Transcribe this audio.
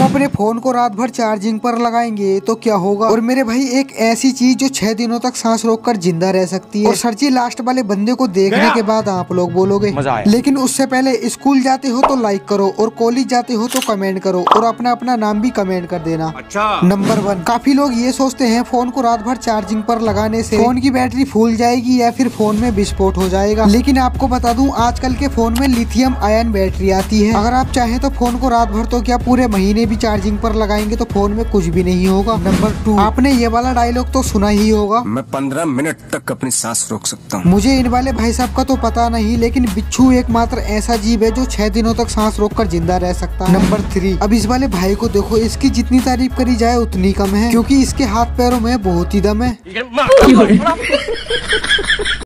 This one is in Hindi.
अपने फोन को रात भर चार्जिंग पर लगाएंगे तो क्या होगा। और मेरे भाई एक ऐसी चीज जो 6 दिनों तक सांस रोककर जिंदा रह सकती है। और सर जी लास्ट वाले बंदे को देखने के बाद आप लोग बोलोगे मजा आया। लेकिन उससे पहले स्कूल जाते हो तो लाइक करो और कॉलेज जाते हो तो कमेंट करो और अपना अपना नाम भी कमेंट कर देना। अच्छा। नंबर 1, काफी लोग ये सोचते हैं फोन को रात भर चार्जिंग पर लगाने से फोन की बैटरी फूल जाएगी या फिर फोन में विस्फोट हो जाएगा। लेकिन आपको बता दूं आजकल के फोन में लिथियम आयन बैटरी आती है। अगर आप चाहें तो फोन को रात भर तो क्या पूरे महीने भी चार्जिंग पर लगाएंगे तो फोन में कुछ भी नहीं होगा। नंबर 2, आपने ये वाला डायलॉग तो सुना ही होगा, मैं 15 मिनट तक अपनी सांस रोक सकता हूँ। मुझे इन वाले भाई साहब का तो पता नहीं, लेकिन बिच्छू एकमात्र ऐसा जीव है जो 6 दिनों तक सांस रोककर जिंदा रह सकता है। नंबर 3, अब इस वाले भाई को देखो, इसकी जितनी तारीफ करी जाए उतनी कम है, क्योंकि इसके हाथ पैरों में बहुत ही दम है।